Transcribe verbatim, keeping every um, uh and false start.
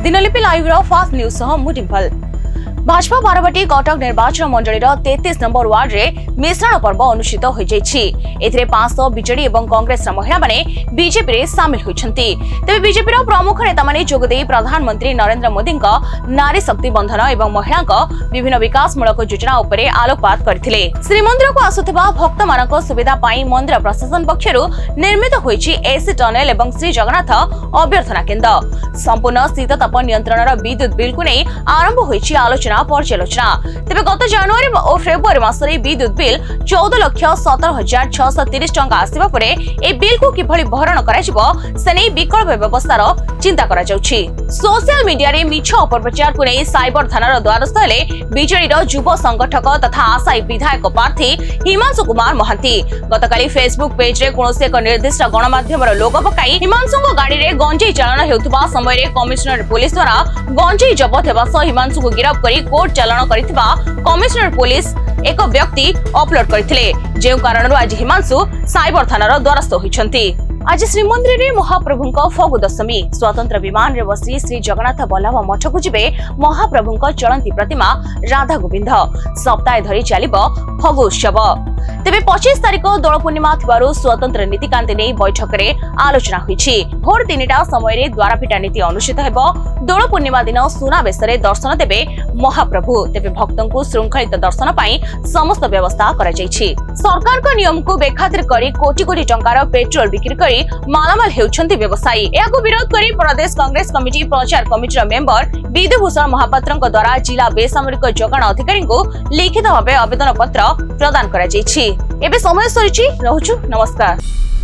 Dinalipi live fast news सह मु डिम्पल। भाजपा बारवाटी कटक निर्वाचन मंडली तैंतीस नंबर वार्ड रे मिश्रण पर्व अनुष्ठित हो जाइछि। पांच सौ बीजेडी और कांग्रेस महिला माने बीजेपी रे शामिल होइछन्ति। तेबे बीजेपी रो प्रमुख नेता माने जोगदेई प्रधानमंत्री नरेंद्र मोदी नारी शक्ति बंधन और महिला विभिन्न विकासमूलक योजना उपरे आलोकपात करथिले। श्रीमंदिर को आसुथिबा भक्त मानक सुविधा पाई मंदिर प्रशासन पक्षरु निर्मित होइछि एसी टनेल और श्री जगन्नाथ अभ्यर्थना केन्द्र। संपूर्ण शीतताप नियंत्रण विद्युत बिल को नहीं आरंभ होइछि आलोचना पर्यालोचना। तेज गत जनवरी और फेब्रुआरी मासरे विद्युत बिल चौदह लक्ष सतर हजार छःश तीस टंका आसिबा परे ए बिल को किभली भरण कराजिबो से नै विकल्प व्यवस्थार चिंता करा जाउछि। सोशल मीडिया रे मिछ अपप्रचार को नै साइबर थानार द्वारस्थ हेले बीजेडी रो युव संगठक तथा आशायी विधायक प्रार्थी हिमांशु कुमार महांती। गतकाली फेसबुक पेज रे कोनोसी एक निर्दिष्ट गणमाध्यमर लोगो पकाई हिमांशु गाड़ी रे गंजेई चालान हेउतबा समय रे कमिश्नर पुलिस द्वारा गंजेई जब्त हेबा सह हिमांशु को गिरफ्त करी कोर्ट चालान करिथिबा कमिश्नर पुलिस एक व्यक्ति अपलोड करथिले। जे कारण आज हिमांशु साइबर थानार द्वारस्थ होइछन्ति। आज श्रीमंदिर रे महाप्रभुंक फगु दशमी स्वतंत्र विमान रे बसी श्री जगन्नाथ बल्लभ मठ को जिबे महाप्रभुंक चलंती प्रतिमा राधा गोविंद। सप्ताह धरी चलिबो फगु उत्सव। तेबे पच्चीस तारिख दोल पूर्णिमा थिबारु स्वतंत्र नीतिकांति नै बैठक रे आलोचना होइछि। भोर तीनटा समय रे द्वारपीठा नीति अनुष्ठित हेबो। दोल पूर्णिमा दिन सुना बेसरे दर्शन देबे महाप्रभु। तेबे भक्तंकु श्रृंखलित दर्शन पाई समस्त व्यवस्था करा जाइछि। सरकार को नियम को बेखातिर करी कोटी कोटी टंकार पेट्रोल बिक्री करी मालामाल हेउछन्ति व्यवसायी। एहाको विरोध करी प्रदेश कांग्रेस कमिटी प्रचार कमिटीर मेंबर विधुभूषण महापात्रଙ୍କ द्वारा जिला बेसामरिक जोगाण अधिकारी को लिखित भावे आवेदन पत्र प्रदान करा जाइछि। एबे समय सरिछि रहउछु नमस्कार।